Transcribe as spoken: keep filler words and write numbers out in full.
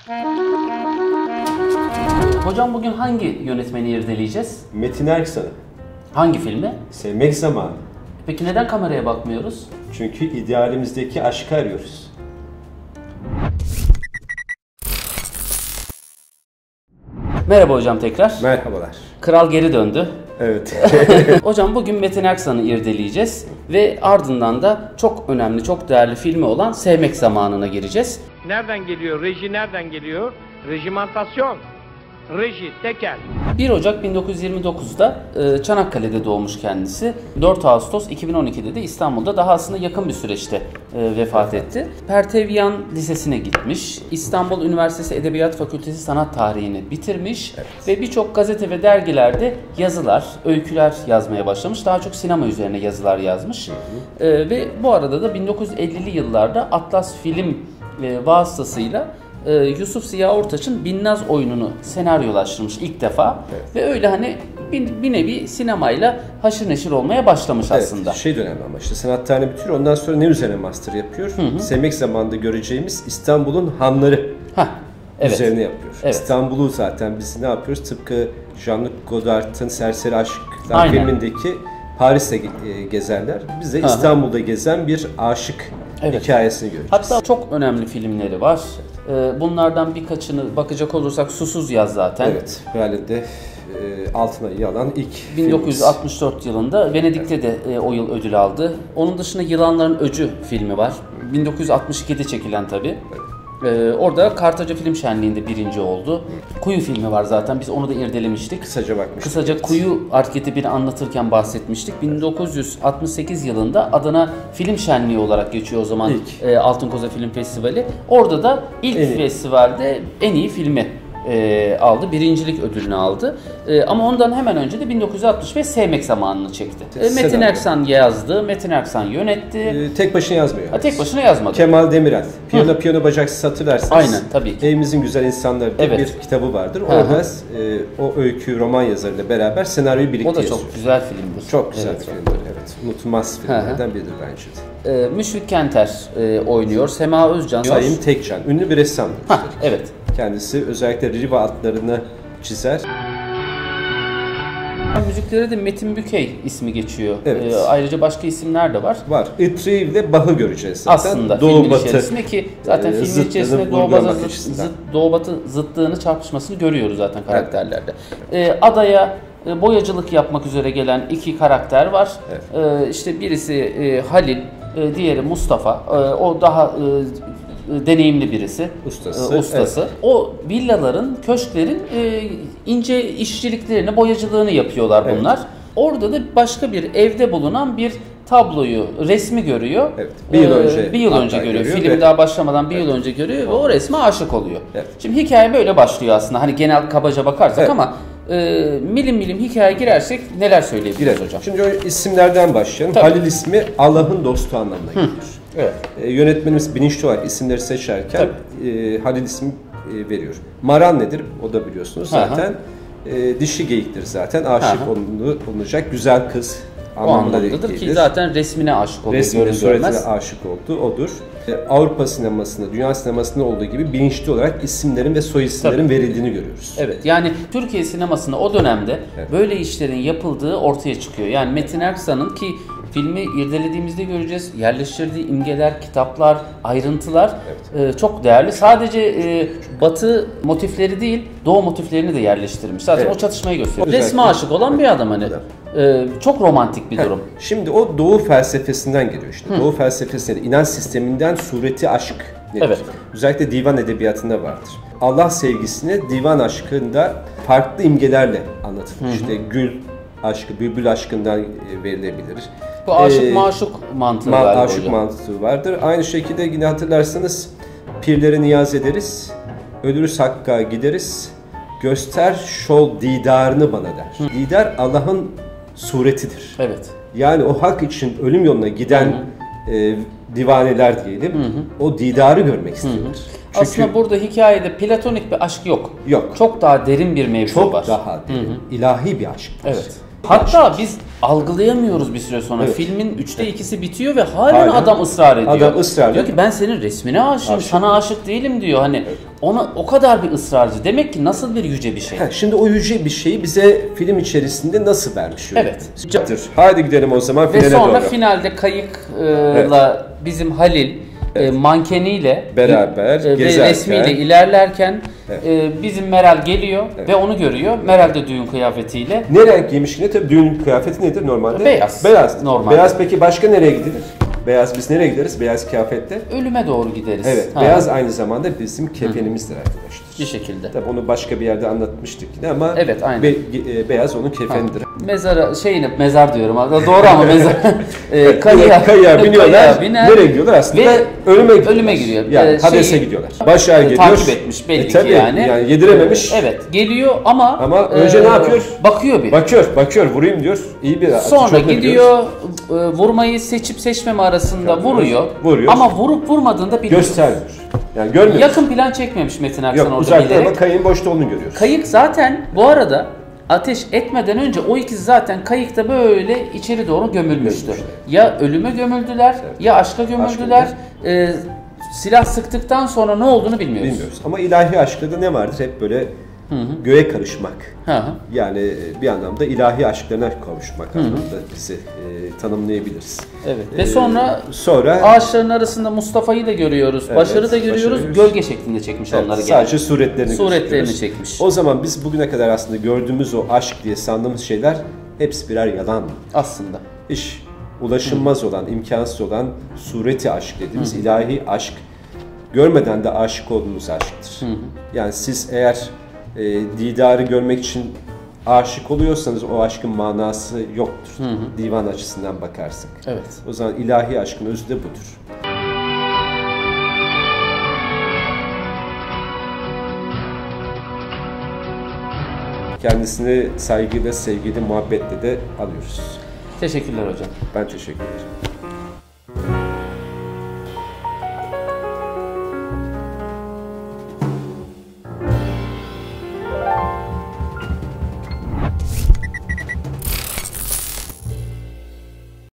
Hocam bugün hangi yönetmeni irdeleyeceğiz? Metin Erksan'ı. Hangi filmi? Sevmek Zamanı. Peki neden kameraya bakmıyoruz? Çünkü idealimizdeki aşkı arıyoruz. Merhaba hocam tekrar. Merhabalar. Kral geri döndü. Evet. Hocam bugün Metin Erksan'ı irdeleyeceğiz ve ardından da çok önemli, çok değerli filmi olan Sevmek Zamanı'na gireceğiz. Nereden geliyor? Reji nereden geliyor? Rejimentasyon. Reji, tekel. bir Ocak bin dokuz yüz yirmi dokuz'da Çanakkale'de doğmuş kendisi. dört Ağustos iki bin on iki'de de İstanbul'da, daha aslında yakın bir süreçte vefat etti. Pertevyan Lisesi'ne gitmiş. İstanbul Üniversitesi Edebiyat Fakültesi Sanat Tarihini bitirmiş. Evet. Ve birçok gazete ve dergilerde yazılar, öyküler yazmaya başlamış. Daha çok sinema üzerine yazılar yazmış. Hı hı. Ve bu arada da bin dokuz yüz ellili yıllarda Atlas Film vasıtasıyla Yusuf Ziya Ortaç'ın Binnaz oyununu senaryolaştırmış ilk defa. Evet. Ve öyle hani bir, bir nevi sinemayla haşır neşir olmaya başlamış evet, aslında. Şey dönemi ama işte sanat tarihini bitiriyor, ondan sonra ne üzerine master yapıyor? Hı hı. Sevmek Zamanı'nda göreceğimiz İstanbul'un hanları Heh, evet. üzerine yapıyor. Evet. İstanbul'u zaten biz ne yapıyoruz? Tıpkı Jean-Luc Godard'ın Serseri Aşklar Aynen. filmindeki Paris'te gezerler. Biz de İstanbul'da gezen bir aşık evet. hikayesini göreceğiz. Hatta çok önemli filmleri var. Bunlardan birkaçını bakacak olursak Susuz Yaz zaten. Evet. Herhalde e, altın ayı alan ilk bin dokuz yüz altmış dört filmimiz. Yılında Venedik'te evet. de e, o yıl ödül aldı. Onun dışında Yılanların Öcü filmi var. bin dokuz yüz altmış iki'de çekilen tabii. Evet. Ee, orada Kartaca Film Şenliği'nde birinci oldu. Kuyu filmi var zaten, biz onu da irdelemiştik. Kısaca bakmıştık. Kısaca evet. Kuyu arketipini anlatırken bahsetmiştik. bin dokuz yüz altmış sekiz yılında Adana Film Şenliği olarak geçiyor o zaman e, Altın Koza Film Festivali. Orada da ilk en festivalde en iyi filmi e, aldı. Birincilik ödülünü aldı. E, ama ondan hemen önce de bin dokuz yüz altmış beş Sevmek Zamanı'nı çekti. E, Metin Erksan yazdı, Metin Erksan yönetti. E, tek başına yazmıyor. Ha, tek başına yazmadı. Kemal Demirel. Piyano Hı. Piyano Bacaksız hatırlarsınız. Aynen, tabii ki. Evimizin Güzel İnsanları diye evet. bir kitabı vardır. Orada e, o öykü roman yazarıyla beraber senaryoyu birlikte yazıyor. O da çok yazıyor. güzel filmdir. Çok güzel evet. filmdir. Evet. Unutulmaz filmlerden biridir bence de. E, Müşfik Kenter e, oynuyor. Sema Özcan. Sayın Tekcan. Ünlü bir ressamdır. Ha, evet. Kendisi özellikle Riva atlarını çizer. Müziklere de Metin Bükey ismi geçiyor. Evet. Ee, ayrıca başka isimler de var. Var. Itri ile Bach'ı göreceğiz zaten. Aslında Doğu filmin Batı içerisinde ki zaten e, filmin içerisinde Doğu Batı zıt, zıt, Doğu Batı zıttığını, çarpışmasını görüyoruz zaten karakterlerde. Evet. Ee, adaya e, boyacılık yapmak üzere gelen iki karakter var. Evet. Ee, işte birisi e, Halil, e, diğeri Mustafa. E, o daha e, deneyimli birisi, ustası. E, ustası. Evet. O villaların, köşklerin e, ince işçiliklerini, boyacılığını yapıyorlar bunlar. Evet. Orada da başka bir evde bulunan bir tabloyu, resmi görüyor. Evet. Bir yıl önce. Ee, bir yıl önce görüyor. görüyor. Film ve... daha başlamadan bir evet. yıl önce görüyor ve o resme aşık oluyor. Evet. Şimdi hikaye böyle başlıyor aslında. Hani genel kabaca bakarsak evet. ama e, milim milim hikaye girersek neler söyleyebiliriz evet. hocam? Şimdi o isimlerden başlayalım. Tabii. Halil ismi Allah'ın dostu anlamına geliyor. Evet. E, yönetmenimiz bilinçli olarak isimleri seçerken e, Halil ismi e, veriyor. Maran nedir? O da biliyorsunuz zaten. E, dişi geyiktir zaten. Aşık olunacak güzel kız anlamında gelir. Ki zaten resmine aşık oluyor. Resmine, suretine aşık oldu. Odur. E, Avrupa sinemasında, dünya sinemasında olduğu gibi bilinçli olarak isimlerin ve soy isimlerin Tabii. verildiğini görüyoruz. Evet. Yani Türkiye sinemasında o dönemde evet. böyle işlerin yapıldığı ortaya çıkıyor. Yani Metin Erksan'ın ki filmi irdelediğimizde göreceğiz. Yerleştirdiği imgeler, kitaplar, ayrıntılar evet. e, çok değerli. Sadece e, Batı motifleri değil, Doğu motiflerini de yerleştirmiş. Zaten evet. o çatışmayı gösteriyor. Resme aşık olan bir adam hani. E, çok romantik bir durum. Heh. Şimdi o Doğu felsefesinden geliyor işte. Hı. Doğu felsefesinde, inanç sisteminden sureti aşk nedir? Evet. Özellikle divan edebiyatında vardır. Allah sevgisini divan aşkında farklı imgelerle anlatılır. Hı hı. İşte gül aşkı, bülbül aşkından verilebilir. Bu aşık ee, maşuk mantığı ma- var. Aşık hocam. mantığı vardır. Aynı şekilde yine hatırlarsanız pirlere niyaz ederiz, ölürüz hakka gideriz, göster şol didarını bana der. Hı. Didar Allah'ın suretidir. Evet. Yani o hak için ölüm yoluna giden e, divaneler diyelim, hı hı. o didarı görmek istiyorlar. Çünkü aslında burada hikayede platonik bir aşk yok. Yok. Çok daha derin bir mevzu çok var. Çok daha derin. Hı hı. İlahi bir aşk. Evet. Hatta biz algılayamıyoruz bir süre sonra. Evet. Filmin üçte evet. ikisi bitiyor ve halen Hala, adam ısrar ediyor. Adam ısrarlı. Diyor ki ben senin resmine aşığım, aşık. sana aşık değilim diyor. Hani evet. ona o kadar bir ısrarcı. Demek ki nasıl bir yüce bir şey. Ha, şimdi o yüce bir şeyi bize film içerisinde nasıl vermiş? Evet. Hadi gidelim o zaman finale doğru. Ve sonra doğru. finalde kayıkla evet. bizim Halil evet. e, mankeniyle beraber e, ve resmiyle ilerlerken evet. e, bizim Meral geliyor evet. ve onu görüyor. Meral de düğün kıyafetiyle. Ne renk giymiş yine? Tabii düğün kıyafeti nedir normalde? Beyaz. Beyaz. Normalde. Beyaz peki başka nereye gidilir? Beyaz biz nereye gideriz? Beyaz kıyafette. Ölüme doğru gideriz. Evet. Ha. Beyaz aynı zamanda bizim kefenimizdir arkadaşlar. Bir şekilde. Tabii onu başka bir yerde anlatmıştık yine ama evet, aynen. Be, e, beyaz onun kefenidir. Ha. Mezara şeyini mezar diyorum. Doğru ama mezar. e, kayığa, kayığa biniyorlar. Kayığa biner, nereye gidiyorlar? Aslında ve ölüme gidiyorlar. Ölüme giriyor. Yani ee, Hades'e şey, gidiyorlar. Başar geliyor. Takip etmiş belli e, tabii, ki yani. Yani yedirememiş. Evet. Geliyor ama ama önce e, ne yapıyor? Bakıyor bir. Bakıyor, bakıyor. Vurayım diyor. İyi bir sonra gidiyor. E, vurmayı seçip seçmeme arasında yani, vuruyor. Vuruyor. Ama vurup vurmadığında biliyor. Göstermiyor. Yani görmüyor. Yakın plan çekmemiş Metin Aksan orada. Yok uzaktan ama kayığın boşta olduğunu görüyoruz. Kayık zaten bu arada ateş etmeden önce o ikisi zaten kayıkta böyle içeri doğru gömülmüştü. Gömülmüştü. Ya ölüme gömüldüler evet. ya aşka gömüldüler. Aşk ee, silah sıktıktan sonra ne olduğunu bilmiyoruz. Bilmiyoruz. Ama ilahi aşkta da ne vardır? Hep böyle hı hı. göğe karışmak. Hı hı. Yani bir anlamda ilahi aşklarına kavuşmak hı hı. anlamda bizi e, tanımlayabiliriz. Evet. Ve sonra ee, sonra ağaçların arasında Mustafa'yı da görüyoruz. Evet, Başar'ı da görüyoruz. Başarı. Gölge şeklinde çekmiş evet, onları. Sadece gene. suretlerini Suretlerini çekmiş. O zaman biz bugüne kadar aslında gördüğümüz o aşk diye sandığımız şeyler hepsi birer yalan. Aslında. İş ulaşılmaz hı. olan, imkansız olan sureti aşk dediğimiz hı. ilahi aşk. Görmeden de aşık olduğumuz aşktır. Hı hı. Yani siz eğer e, didarı görmek için aşık oluyorsanız o aşkın manası yoktur. Hı hı. Divan açısından bakarsak. Evet. O zaman ilahi aşkın özü de budur. Kendisini saygıyla, sevgiyle, muhabbetle de alıyoruz. Teşekkürler hocam. Ben teşekkür ederim.